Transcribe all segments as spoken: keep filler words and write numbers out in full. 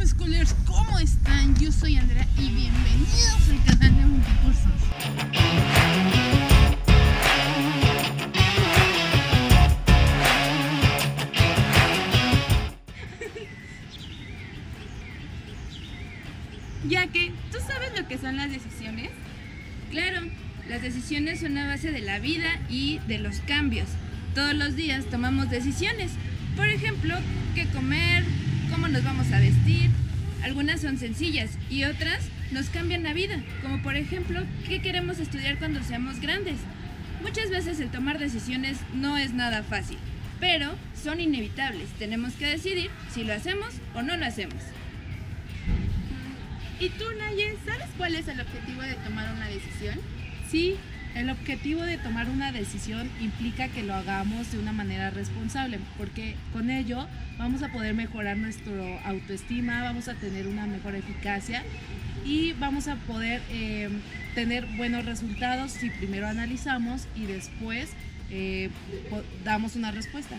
homeschoolers, ¿cómo están? Yo soy Andrea y bienvenidos al canal de Multicursos. Ya que, ¿tú sabes lo que son las decisiones? Claro, las decisiones son la base de la vida y de los cambios. Todos los días tomamos decisiones. Por ejemplo, qué comer, cómo nos vamos a vestir. Algunas son sencillas y otras nos cambian la vida, como por ejemplo, qué queremos estudiar cuando seamos grandes. Muchas veces el tomar decisiones no es nada fácil, pero son inevitables. Tenemos que decidir si lo hacemos o no lo hacemos. ¿Y tú, Naye, sabes cuál es el objetivo de tomar una decisión? Sí, el objetivo de tomar una decisión implica que lo hagamos de una manera responsable, porque con ello vamos a poder mejorar nuestra autoestima, vamos a tener una mejor eficacia y vamos a poder eh, tener buenos resultados si primero analizamos y después eh, damos una respuesta.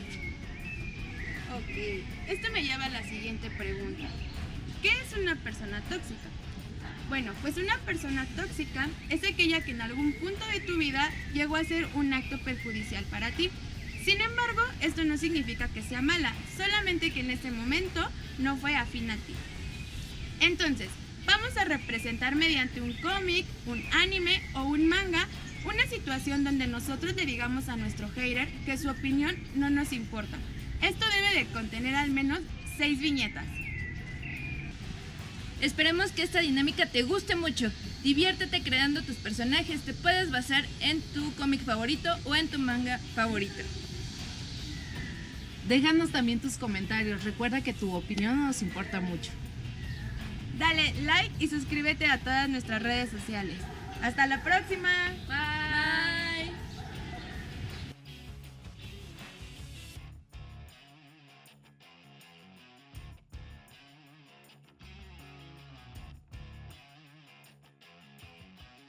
Ok, esto me lleva a la siguiente pregunta. ¿Qué es una persona tóxica? Bueno, pues una persona tóxica es aquella que en algún punto de tu vida llegó a ser un acto perjudicial para ti. Sin embargo, esto no significa que sea mala, solamente que en ese momento no fue afín a ti. Entonces, vamos a representar mediante un cómic, un anime o un manga una situación donde nosotros le digamos a nuestro hater que su opinión no nos importa. Esto debe de contener al menos seis viñetas. Esperemos que esta dinámica te guste mucho. Diviértete creando tus personajes. Te puedes basar en tu cómic favorito o en tu manga favorito. Déjanos también tus comentarios. Recuerda que tu opinión nos importa mucho. Dale like y suscríbete a todas nuestras redes sociales. ¡Hasta la próxima! Bye.